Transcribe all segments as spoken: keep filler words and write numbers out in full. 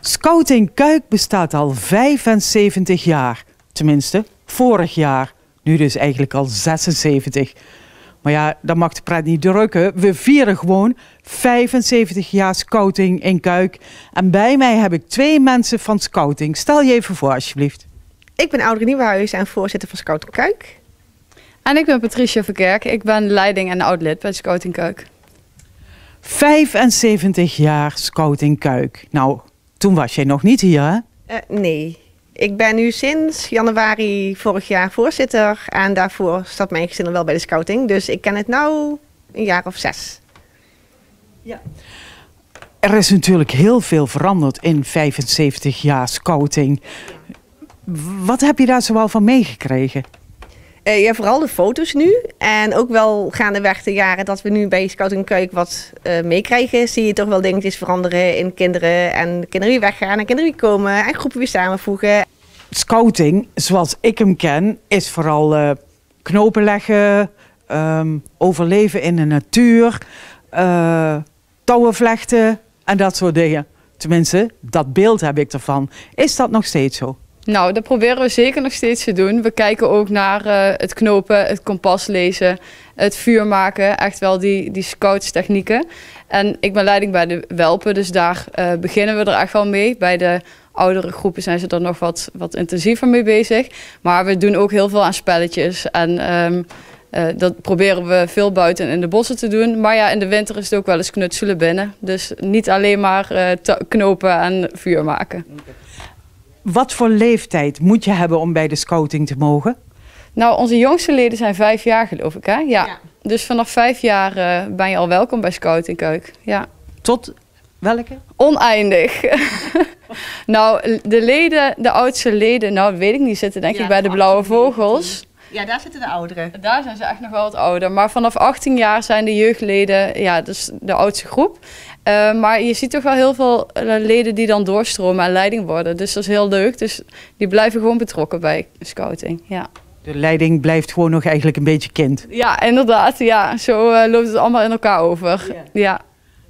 Scouting Cuijk bestaat al vijfenzeventig jaar. Tenminste, vorig jaar. Nu dus eigenlijk al zesenzeventig. Maar ja, dat mag de pret niet drukken. We vieren gewoon vijfenzeventig jaar Scouting in Cuijk. En bij mij heb ik twee mensen van Scouting. Stel je even voor, alsjeblieft. Ik ben Audrey Nieuwenhuis en voorzitter van Scouting Cuijk. En ik ben Patricia Verkerk. Ik ben leiding en oud-lid bij Scouting Cuijk. vijfenzeventig jaar Scouting Cuijk. Nou, toen was jij nog niet hier, hè? Uh, nee, ik ben nu sinds januari vorig jaar voorzitter. En daarvoor zat mijn gezin al wel bij de Scouting. Dus ik ken het nu een jaar of zes. Ja. Er is natuurlijk heel veel veranderd in vijfenzeventig jaar Scouting. Wat heb je daar zoal van meegekregen? Uh, ja, vooral de foto's nu. En ook wel gaandeweg de jaren dat we nu bij Scouting Cuijk wat uh, meekrijgen, zie je toch wel dingetjes veranderen in kinderen. En kinderen die weggaan en kinderen die komen en groepen weer samenvoegen. Scouting, zoals ik hem ken, is vooral uh, knopen leggen, um, overleven in de natuur, uh, touwen vlechten en dat soort dingen. Tenminste, dat beeld heb ik ervan. Is dat nog steeds zo? Nou, dat proberen we zeker nog steeds te doen. We kijken ook naar uh, het knopen, het kompas lezen, het vuur maken. Echt wel die, die scoutstechnieken. En ik ben leiding bij de Welpen, dus daar uh, beginnen we er echt wel mee. Bij de oudere groepen zijn ze er nog wat, wat intensiever mee bezig. Maar we doen ook heel veel aan spelletjes. En um, uh, dat proberen we veel buiten in de bossen te doen. Maar ja, in de winter is het ook wel eens knutselen binnen. Dus niet alleen maar uh, knopen en vuur maken. Wat voor leeftijd moet je hebben om bij de Scouting te mogen? Nou, onze jongste leden zijn vijf jaar, geloof ik, hè? Ja. Ja. Dus vanaf vijf jaar uh, ben je al welkom bij Scouting Cuijk. Ja. Tot welke? Oneindig. Nou, de leden, de oudste leden, nou, dat weet ik niet, zitten denk ik Ja, bij de Blauwe Vogels. Ja, daar zitten de ouderen. Daar zijn ze echt nog wel wat ouder. Maar vanaf achttien jaar zijn de jeugdleden, ja, dus de oudste groep. Uh, maar je ziet toch wel heel veel leden die dan doorstromen en leiding worden. Dus dat is heel leuk. Dus die blijven gewoon betrokken bij Scouting. Ja. De leiding blijft gewoon nog eigenlijk een beetje kind. Ja, inderdaad. Ja. Zo uh, loopt het allemaal in elkaar over. Ja. Ja.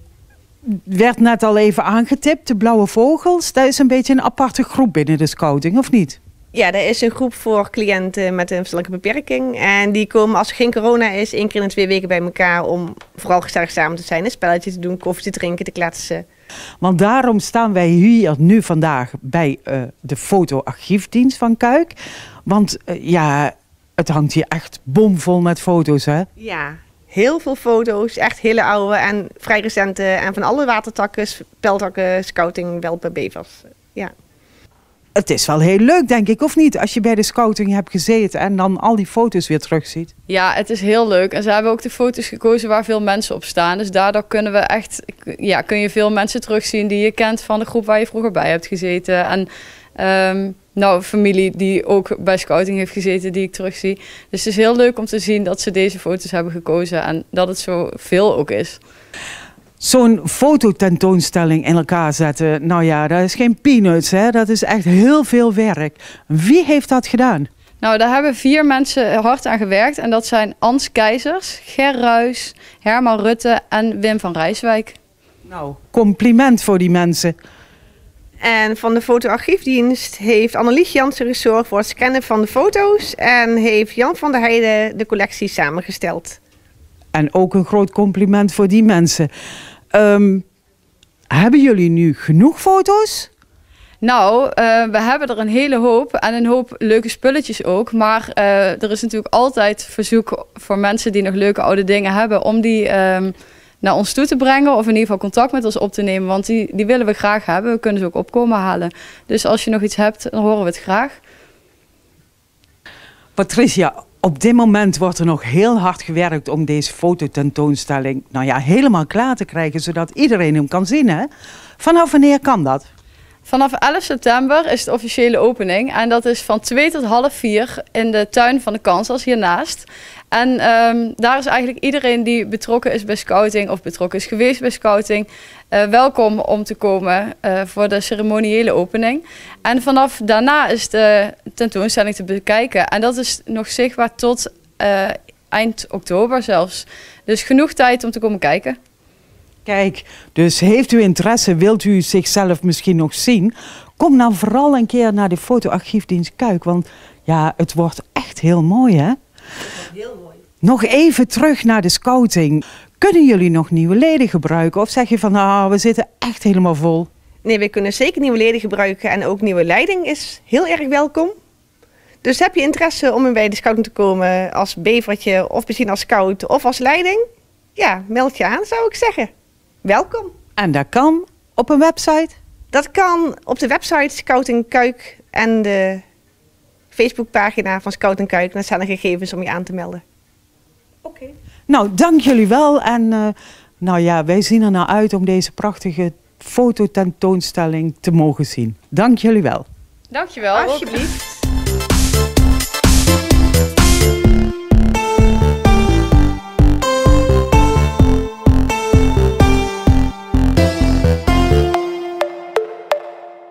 Werd net al even aangetipt, de Blauwe Vogels. Dat is een beetje een aparte groep binnen de Scouting, of niet? Ja, er is een groep voor cliënten met een verstandelijke beperking. En die komen als er geen corona is, één keer in de twee weken bij elkaar om vooral gezellig samen te zijn. Een spelletje te doen, koffie te drinken, te kletsen. Want daarom staan wij hier nu vandaag bij uh, de fotoarchiefdienst van Cuijk. Want uh, ja, het hangt hier echt bomvol met foto's, hè? Ja, heel veel foto's. Echt hele oude en vrij recente. En van alle watertakken, peltakken, scouting, welpen, bevers. Ja. Het is wel heel leuk, denk ik, of niet? Als je bij de Scouting hebt gezeten en dan al die foto's weer terugziet. Ja, het is heel leuk. En ze hebben ook de foto's gekozen waar veel mensen op staan. Dus daardoor kunnen we echt, ja, kun je veel mensen terugzien die je kent van de groep waar je vroeger bij hebt gezeten. En um, nou, familie die ook bij Scouting heeft gezeten, die ik terugzie. Dus het is heel leuk om te zien dat ze deze foto's hebben gekozen en dat het zo veel ook is. Zo'n fototentoonstelling in elkaar zetten, nou ja, dat is geen peanuts, hè? Dat is echt heel veel werk. Wie heeft dat gedaan? Nou, daar hebben vier mensen hard aan gewerkt. En dat zijn Ans Keizers, Ger Ruys, Herman Rutte en Wim van Rijswijk. Nou, compliment voor die mensen. En van de fotoarchiefdienst heeft Annelies Jansen gezorgd voor het scannen van de foto's. En heeft Jan van der Heijden de collectie samengesteld. En ook een groot compliment voor die mensen. Um, hebben jullie nu genoeg foto's? Nou, uh, we hebben er een hele hoop en een hoop leuke spulletjes ook. Maar uh, er is natuurlijk altijd verzoek voor mensen die nog leuke oude dingen hebben om die um, naar ons toe te brengen. Of in ieder geval contact met ons op te nemen, want die, die willen we graag hebben. We kunnen ze ook opkomen halen. Dus als je nog iets hebt, dan horen we het graag. Patricia, op dit moment wordt er nog heel hard gewerkt om deze fototentoonstelling nou ja, helemaal klaar te krijgen, zodat iedereen hem kan zien, hè? Vanaf wanneer kan dat? Vanaf elf september is de officiële opening en dat is van twee tot half vier in de tuin van de Kansas hiernaast. En um, daar is eigenlijk iedereen die betrokken is bij Scouting of betrokken is geweest bij Scouting uh, welkom om te komen uh, voor de ceremoniële opening. En vanaf daarna is de tentoonstelling te bekijken en dat is nog zichtbaar tot uh, eind oktober zelfs. Dus genoeg tijd om te komen kijken. Kijk, dus heeft u interesse, wilt u zichzelf misschien nog zien? Kom dan vooral een keer naar de fotoarchiefdienst Kuik, want ja, het wordt echt heel mooi, hè? Heel mooi. Nog even terug naar de scouting. Kunnen jullie nog nieuwe leden gebruiken? Of zeg je van, nou, we zitten echt helemaal vol? Nee, we kunnen zeker nieuwe leden gebruiken en ook nieuwe leiding is heel erg welkom. Dus heb je interesse om bij de scouting te komen als bevertje of misschien als scout of als leiding? Ja, meld je aan zou ik zeggen. Welkom. En dat kan op een website? Dat kan op de website Scouting Kuik en de Facebookpagina van Scouting Kuik. Daar staan de gegevens om je aan te melden. Oké. Nou, dank jullie wel. En uh, nou ja, wij zien er naar uit om deze prachtige fototentoonstelling te mogen zien. Dank jullie wel. Dankjewel. Alsjeblieft.